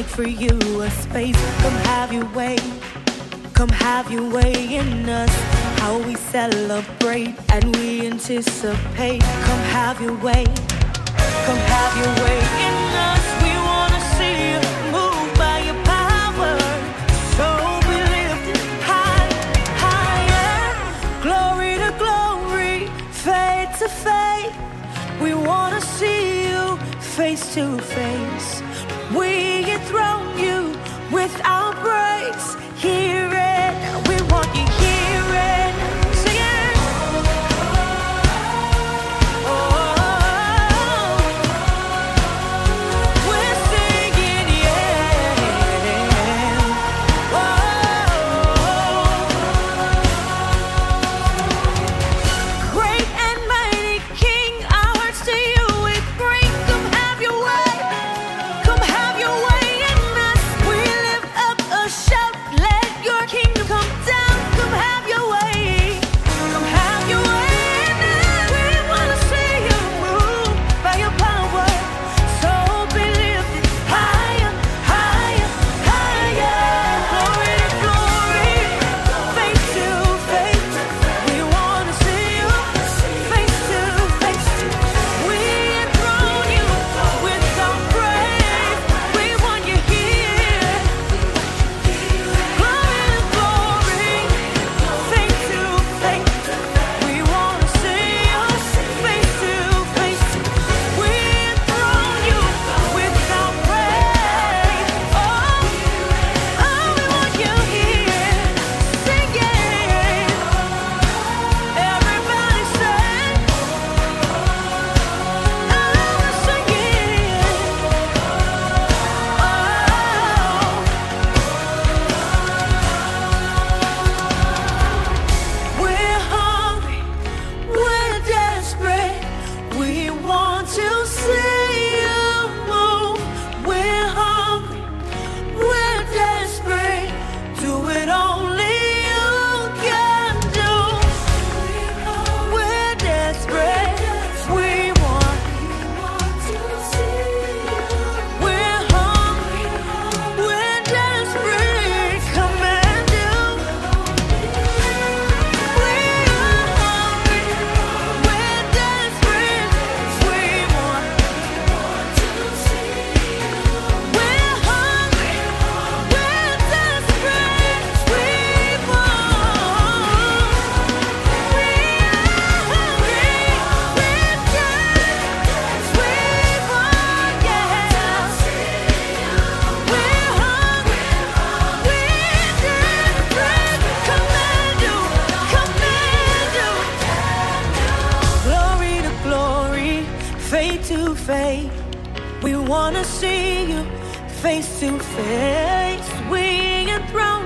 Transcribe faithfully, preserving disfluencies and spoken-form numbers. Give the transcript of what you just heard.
for you a space. Come have your way, come have your way in us. How we celebrate and we anticipate. Come have your way, come have your way in us. We wanna see you move by your power. So we lift it high, higher. Glory to glory, faith to faith. We wanna see you face to face. We enthrone you with our praise. Hear it, we want you hear it. Sing it. Oh, we're singing, yeah. Oh, great and mighty King, our hearts to you we bring. Come have your way, come have your way in us. We lift up a shout, let your kingdom come down. Come have your way, come have your way in us. We wanna see you move by your power. So be lifted higher, higher, higher. Glory to glory, face to face. We wanna see you face to face. We enthrone you with our praise. We want you here. Glory to glory, face to face. We wanna see you face to face. We enthrone you with our praise. Oh, oh, we want you here. Sing it. Everybody say, oh, we're singing. Oh, we're hungry, we're desperate. We want to see you move. We're hungry, we're desperate. Do it only you can do. We're desperate. We want. We're hungry, we're desperate. Come and do. We're hungry, we're desperate. We want. We're hungry, we're desperate. We faith. We wanna see you face to face. We enthrone